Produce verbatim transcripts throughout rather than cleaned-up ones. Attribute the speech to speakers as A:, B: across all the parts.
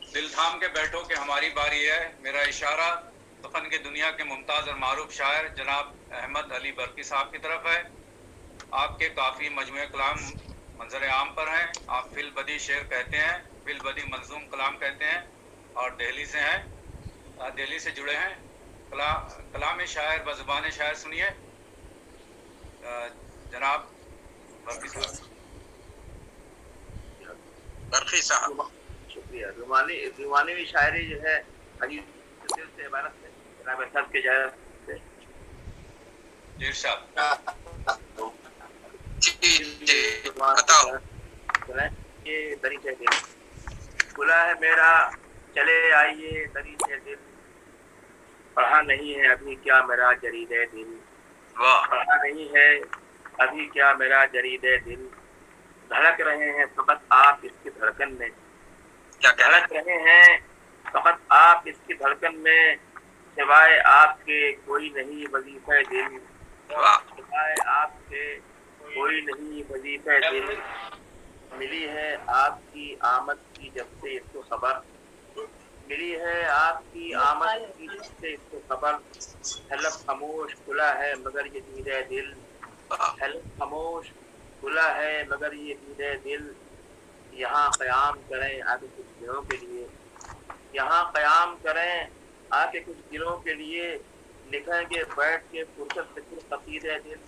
A: दिल थाम के बैठो कि हमारी बारी है। मेरा इशारा तफन के दुनिया के मुमताज़ और मारूफ शायर जनाब अहमद अली बरकी साहब की तरफ है। आपके काफ़ी मजमूए कलाम मंजर आम पर हैं। आप फिल बदी शेर कहते हैं, फिल बदी मंजूम कलाम कहते हैं और दिल्ली से हैं, दिल्ली से जुड़े हैं। कला कलाम शायर व ज़ुबान शायर सुनिए जनाब बरकी साहब।
B: बरकी साहब
C: शुक्रिया। रुमानी रुमानी शायरी जो है हदीस से इबारत है जनाब सब के जाए
A: इरशाद।
B: जी जी बताओ।
C: ये दरी से दिल खुला है मेरा, चले आइए दरी से दिल, पढ़ा नहीं है अभी क्या मेरा जरीदे दिल,
B: वाह
C: पढ़ा नहीं है अभी क्या मेरा जरीदे दिल, धड़क रहे हैं फकत आप इसकी धड़कन में,
B: क्या कह रहे
C: धड़क रहे हैं फकत आप इसकी धड़कन में, सिवाय आपके कोई नहीं वजीफे दिल,
B: वाह
C: सिवाय आपके कोई नहीं वजीफे दिल, मिली है आपकी आमद की जब से इसको खबर, मिली है आपकी आमद की जब से इसको खबर, हलफ खामोश खुला है मगर ये दीदे दिल, हलफ खामोश खुला है मगर ये दीदे दिल, यहाँ क़याम करें आगे कुछ दिनों के लिए, यहाँ क़याम करें आगे कुछ दिनों के लिए, लिखेंगे बैठ के फुर्सत से फिर कसीदे दिल,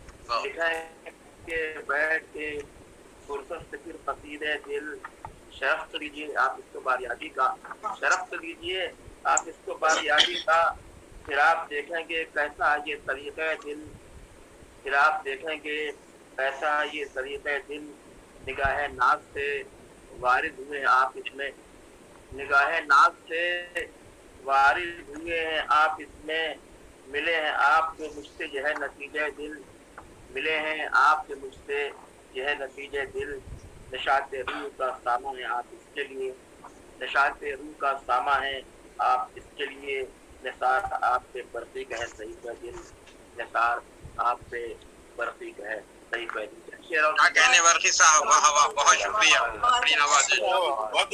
C: लिखेंगे बैठ के फुर्सत से फिर कसीदे दिल, शरफ़ लीजिए आप इसको बारियादी का, शरफ़ लीजिए आप इसको बारियादी का, फिर आप देखेंगे कैसा ये तरीक़े दिल, फिर आप देखेंगे कैसा ये तरीक़े दिल, निगाह नाज से वारिद हुए आप इसमें, निगाह नाज से वारिद हुए हैं आप इसमें, मिले हैं आपके मुझसे यह नतीजे दिल, मिले हैं आपके मुझसे यह नतीजे दिल, नशात रूह का सामा है आप इसके लिए, नशात रूह का सामा है आप इसके लिए, निसार आप पे बरक़ी है सही का दिल, निसार आप पे बरक़ी है सही का दिल।
B: क्या कहने बरकी साहब, वाह वाह बहुत शुक्रिया, अपनी नवाज़
A: बहुत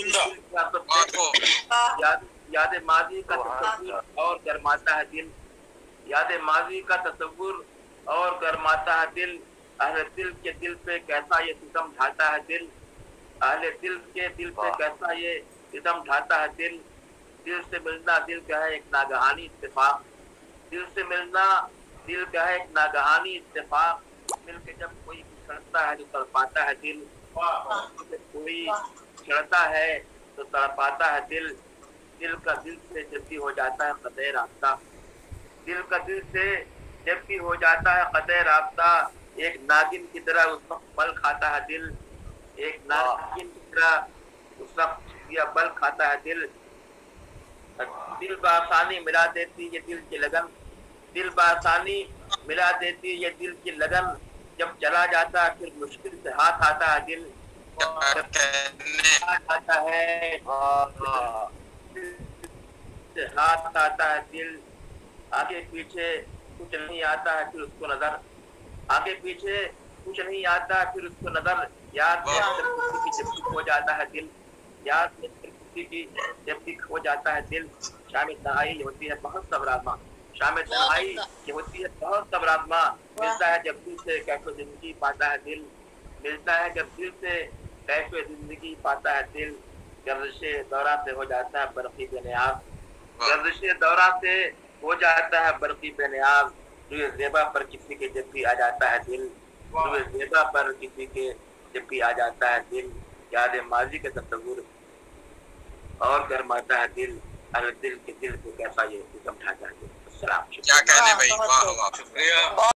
A: उम्दा।
C: याद याद माजी का तस्वुर और गरमाता है दिल, याद माजी का तस्वुर और गरमाता है दिल, अहले दिल के दिल पे कैसा ये सितम ढाता है दिल, अहले दिल के दिल पे कैसा ये सितम ढाता है दिल, दिल से मिलना दिल का है एक नागहानी इत्तेफाक, दिल से मिलना दिल का है एक नागहानी इत्तेफाक, मिलके जब कोई छड़ता है तो तड़पाता है दिल, कोई छड़ता है तो तड़पाता है दिल, दिल का दिल से जब भी हो जाता है क़तए राब्ता, दिल का दिल से जब भी हो जाता है क़तए राब्ता, एक नागिन की तरह उस वक्त बल खाता है दिल, एक नागिन की तरह उस वक्त या बल खाता है दिल, दिल बासानी मिला देती ये दिल की लगन, दिल बासानी मिला देती ये दिल की लगन, जब चला जाता है फिर मुश्किल से हाथ आता है दिल, हाथ आता है हाथ आता है दिल, आगे पीछे कुछ नहीं आता है फिर उसको नजर, आगे पीछे कुछ नहीं आता फिर उसको नजर, याद में किसी की जब हो जाता है दिल, याद में किसी की जब भी खो जाता है दिल, शाम तन्हाई होती है बहुत सबराज़मा, शाम तन्हाई ये होती है बहुत सबराज़मा, मिलता है जब दिल से कैफ़े जिंदगी पाता है दिल, मिलता है जब दिल से कैफ़े जिंदगी पाता है दिल, गर्दिशे दौरा से हो जाता है बरक़ी बेनियाज़, गर्दिशे दौरा से हो जाता है बरक़ी बेनियाज़, रुए ज़ेबा पर किसी के जब भी आ जाता है दिल, रुए ज़ेबा पर किसी के जब भी आ जाता है दिल, याद माजी का तस्वुर और गरमाता है दिल, अहले दिल के दिल को कैसा ये सितम ढाता है दिल।
B: क्या कहने भाई, वाह वाह शुक्रिया।